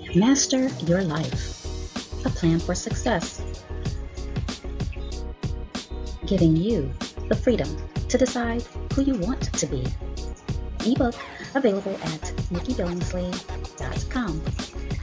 Master Your Life, a plan for success, giving you the freedom to decide who you want to be. Ebook available at NikiBillingslea.com.